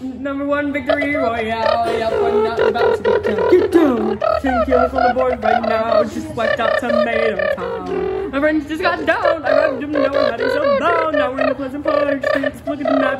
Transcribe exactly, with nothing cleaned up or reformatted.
Number one victory royale. Yep, we're not about to get down. Get down. Ten kills on the board right now. Just wiped out Tomato Town. My friends just got down. I rubbed them, now we're heading so down. Now we're in the Pleasant Park streets. Look at them now.